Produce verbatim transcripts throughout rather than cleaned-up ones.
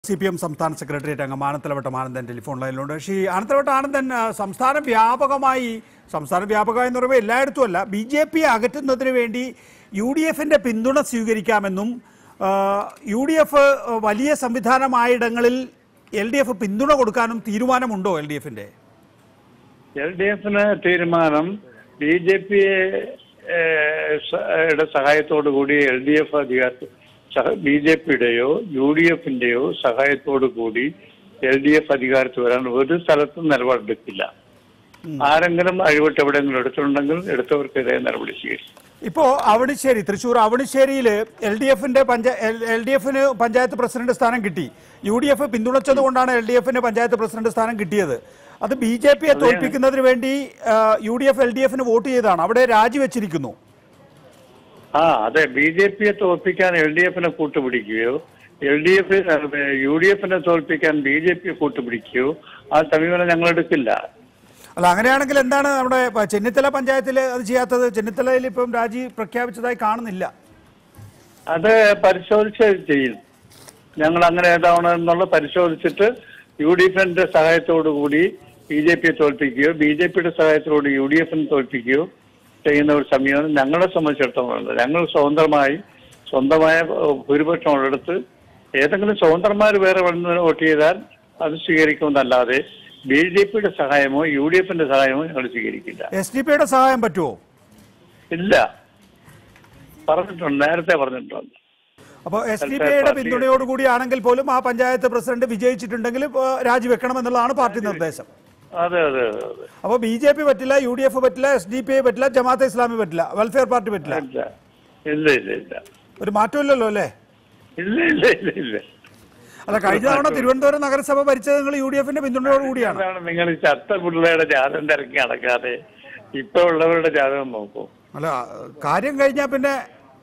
C P M സംസ്ഥാന സെക്രട്ടേറിയറ്റ് അംഗം ആനത്തലവട്ടം ആനന്ദൻ ടെലിഫോൺ ലൈനിലുണ്ട്. ശ്രീ ആനത്തലവട്ടം ആനന്ദൻ, സംസ്ഥാന വ്യാപകമായി സംസ്ഥാന വ്യാപകമായി എന്ന് പറയുമ്പോൾ എല്ലായിടത്തും അല്ല, ബി ജെ പിയെ അകറ്റുന്നതിന് വേണ്ടി യു ഡി എഫിൻ്റെ പിന്തുണ സ്വീകരിക്കാമെന്നും യു ഡി എഫ് വലിയ സംവിധാനമായിടങ്ങളിൽ എൽ ഡി എഫ് പിന്തുണ കൊടുക്കാനും തീരുമാനമുണ്ടോ? എൽ ഡി എഫിൻ്റെ എൽ ഡി എഫിന് തീരുമാനം ബി ജെ പിയുടെ സഹായത്തോടു കൂടി എൽ ഡി എഫ് അധികാരത്തിൽ ബി ജെ പിയുടെയോ യു ഡി എഫിന്റെയോ സഹായത്തോടു കൂടി എൽ ഡി എഫ് അധികാരത്തിൽ വരാൻ ഒരു സ്ഥലത്തും നിലപാടെടുക്കില്ല. ആരെങ്കിലും അഴിവിട്ട് എവിടെയെങ്കിലും എടുത്തിട്ടുണ്ടെങ്കിൽ എടുത്തവർക്കെതിരെ നടപടി സ്വീകരിക്കും. ഇപ്പോൾ അവണിശ്ശേരി, തൃശ്ശൂർ അവണിശ്ശേരിയിൽ എൽ ഡി എഫിന്റെ എൽ ഡി എഫിന് പഞ്ചായത്ത് പ്രസിഡന്റ് സ്ഥാനം കിട്ടി. യു ഡി എഫ് പിന്തുണച്ചത് കൊണ്ടാണ് എൽ ഡി എഫിന് പഞ്ചായത്ത് പ്രസിഡന്റ് സ്ഥാനം കിട്ടിയത്. അത് ബി ജെ പിയെ തോൽപ്പിക്കുന്നതിന് വേണ്ടി U D F L D എഫിന് വോട്ട് ചെയ്തതാണ്. അവിടെ രാജിവെച്ചിരിക്കുന്നു. ആ അതെ, ബി ജെ പിയെ തോൽപ്പിക്കാൻ എൽ ഡി എഫിനെ കൂട്ടുപിടിക്കുകയോ L D F U D എഫിനെ തോൽപ്പിക്കാൻ ബി ജെ പിയെ കൂട്ടുപിടിക്കുകയോ ആ സമീപനം ഞങ്ങൾ എടുക്കില്ല. അല്ല, അങ്ങനെയാണെങ്കിൽ എന്താണ് നമ്മുടെ ചെന്നിത്തല പഞ്ചായത്തിൽ അത് ചെയ്യാത്തത്? ചെന്നിത്തലയിൽ ഇപ്പം രാജി പ്രഖ്യാപിച്ചതായി കാണുന്നില്ല. അത് പരിശോധിച്ച് ചെയ്യും. ഞങ്ങൾ അങ്ങനെ ഏതാവണമെന്നുള്ള പരിശോധിച്ചിട്ട് യു ഡി എഫിന്റെ സഹായത്തോടു കൂടി ബി ജെ പിയെ തോൽപ്പിക്കുകയോ ബി ജെ പിയുടെ സഹായത്തോട് യു ഡി എഫിനെ തോൽപ്പിക്കുകയോ ചെയ്യുന്ന ഒരു സമീപനം ഞങ്ങളെ സംബന്ധിച്ചിടത്തോളം ഞങ്ങൾ സ്വതന്ത്രമായി സ്വന്തമായ ഭൂരിപക്ഷം ഉള്ളിടത്ത് ഏതെങ്കിലും സ്വതന്ത്രന്മാർ വേറെ വന്ന് വോട്ട് ചെയ്താൽ അത് സ്വീകരിക്കുമെന്നല്ലാതെ ബി ജെ പിയുടെ സഹായമോ യു ഡി എഫിന്റെ സഹായമോ ഞങ്ങൾ സ്വീകരിക്കില്ല. എസ് ഡി പിയുടെ സഹായം പറ്റുമോ? ഇല്ല, പറഞ്ഞിട്ടുണ്ട്, നേരത്തെ പറഞ്ഞിട്ടുണ്ട്. അപ്പോൾ എസ് ഡി പിയുടെ പിന്തുണയോടുകൂടി ആണെങ്കിൽ പോലും ആ പഞ്ചായത്ത് പ്രസിഡന്റ് വിജയിച്ചിട്ടുണ്ടെങ്കിൽ രാജിവെക്കണം എന്നുള്ളതാണ് പാർട്ടി നിർദ്ദേശം. അതെ അതെ അതെ. അപ്പോൾ ബി ജെ പി പറ്റില്ല, യു ഡി എഫ് പറ്റില്ല, എസ് ഡി പി ഐ പറ്റില്ല, ജമാഅത്തെ ഇസ്ലാമി പറ്റില്ല, വെൽഫെയർ പാർട്ടി പറ്റില്ല. ഇല്ല ഇല്ല ഇല്ല, ഒരു മാറ്റമില്ലല്ലോ അല്ലേ? ഇല്ല ഇല്ല ഇല്ല ഇല്ല. അല്ല, കഴിഞ്ഞ തവണ തിരുവനന്തപുരം നഗരസഭ ഭരിച്ചത് നിങ്ങൾ യു ഡി എഫിന്റെ പിന്തുണയോടുകൂടിയാണ്. നിങ്ങൾ ചത്ത പിള്ളേരുടെ ജാതകം തിരക്കി നടക്കാതെ ഇപ്പൊ ഉള്ളവരുടെ ജാതകം നോക്കൂ. അല്ല, കാര്യം കഴിഞ്ഞാൽ പിന്നെ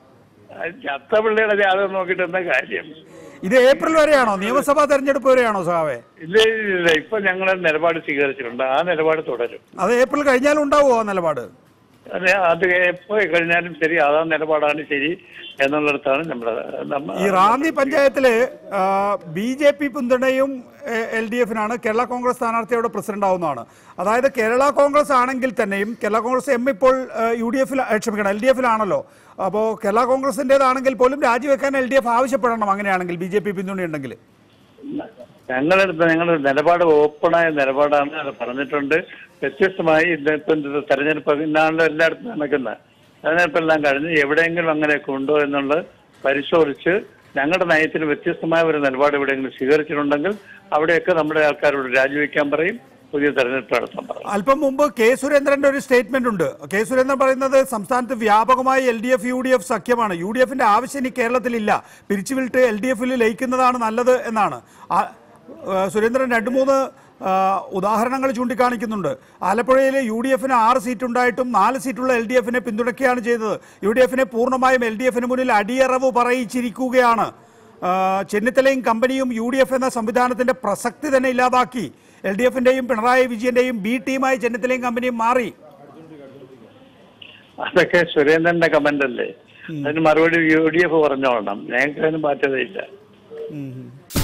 ചത്ത പിള്ളേരുടെ ജാതകം നോക്കിയിട്ട് എന്താ കാര്യം? ഇത് ഏപ്രിൽ വരെയാണോ? നിയമസഭാ തെരഞ്ഞെടുപ്പ് വരെയാണോ സഹാവേ? ഇല്ല ഇല്ല, ഇപ്പൊ ഞങ്ങൾ നിലപാട് സ്വീകരിച്ചിട്ടുണ്ട്. ആ നിലപാട് തുടരും. അത് ഏപ്രിൽ കഴിഞ്ഞാലും ഉണ്ടാവുമോ ആ നിലപാട്? അതെ, അത് എപ്പോ കഴിഞ്ഞാലും ശരി, അതാ നിലപാടാണ് ശരി എന്നുള്ളിടത്താണ് നമ്മുടെ. ഈ റാന്നി പഞ്ചായത്തില് ബി ജെ പി പിന്തുണയും എൽ ഡി എഫിനാണ്. കേരള കോൺഗ്രസ് സ്ഥാനാർത്ഥി അവിടെ പ്രസിഡന്റ് ആവുന്നതാണ്. അതായത് കേരള കോൺഗ്രസ് ആണെങ്കിൽ തന്നെയും കേരള കോൺഗ്രസ് എം ഇപ്പോൾ യു ഡി എഫിൽ ക്ഷമിക്കണം എൽ ഡി എഫിലാണല്ലോ. അപ്പോൾ കേരള കോൺഗ്രസിൻ്റെതാണെങ്കിൽ പോലും രാജിവെക്കാൻ എൽ ഡി എഫ് ആവശ്യപ്പെടണം. അങ്ങനെയാണെങ്കിൽ ബി ജെ പി പിന്തുണയുണ്ടെങ്കിൽ ഞങ്ങളെടുത്ത ഞങ്ങളുടെ നിലപാട് ഓപ്പണായ നിലപാടാണ്. അത് പറഞ്ഞിട്ടുണ്ട്. വ്യത്യസ്തമായി ഇന്നിപ്പം തെരഞ്ഞെടുപ്പ് ഇന്നാണല്ലോ എല്ലായിടത്തും നടക്കുന്നത്. തെരഞ്ഞെടുപ്പെല്ലാം കഴിഞ്ഞ് എവിടെയെങ്കിലും അങ്ങനെയൊക്കെ ഉണ്ടോ എന്നുള്ളത് പരിശോധിച്ച് ഞങ്ങളുടെ നയത്തിന് വ്യത്യസ്തമായ ഒരു നിലപാട് എവിടെയെങ്കിലും സ്വീകരിച്ചിട്ടുണ്ടെങ്കിൽ അവിടെയൊക്കെ നമ്മുടെ ആൾക്കാരോട് രാജിവെക്കാൻ പറയും, പുതിയ തെരഞ്ഞെടുപ്പ് നടത്താൻ പറയും. അല്പം മുമ്പ് കെ സുരേന്ദ്രന്റെ ഒരു സ്റ്റേറ്റ്മെന്റ് ഉണ്ട്. കെ സുരേന്ദ്രൻ പറയുന്നത് സംസ്ഥാനത്ത് വ്യാപകമായി L D F U D F സഖ്യമാണ്, യു ഡി എഫിന്റെ ആവശ്യം ഇനി കേരളത്തിലില്ല, പിരിച്ചുവിട്ട് എൽ ഡി എഫിൽ ലയിക്കുന്നതാണ് നല്ലത് എന്നാണ്. സുരേന്ദ്രൻ രണ്ട് മൂന്ന് ഉദാഹരണങ്ങൾ ചൂണ്ടിക്കാണിക്കുന്നുണ്ട്. ആലപ്പുഴയിൽ യു ഡി എഫിന് ആറ് സീറ്റ് ഉണ്ടായിട്ടും നാല് സീറ്റുള്ള എൽ ഡി എഫിനെ പിന്തുണയ്ക്കുകയാണ് ചെയ്തത്. യു ഡി എഫിനെ പൂർണ്ണമായും എൽ ഡി എഫിന് മുന്നിൽ അടിയറവ് പറയിച്ചിരിക്കുകയാണ്. ചെന്നിത്തലയും കമ്പനിയും യു ഡി എഫ് എന്ന സംവിധാനത്തിന്റെ പ്രസക്തി തന്നെ ഇല്ലാതാക്കി. എൽ ഡി എഫിന്റെയും പിണറായി വിജയന്റെയും ബി ടീമായി ചെന്നിത്തലയും കമ്പനിയും മാറി. അതൊക്കെ സുരേന്ദ്രന്റെ കമന്റ് അല്ലേ? അതിന് മറുപടി യു ഡി എഫ് പറഞ്ഞോളണം. ഞങ്ങൾക്ക് അതിന് ബാധ്യതയില്ല.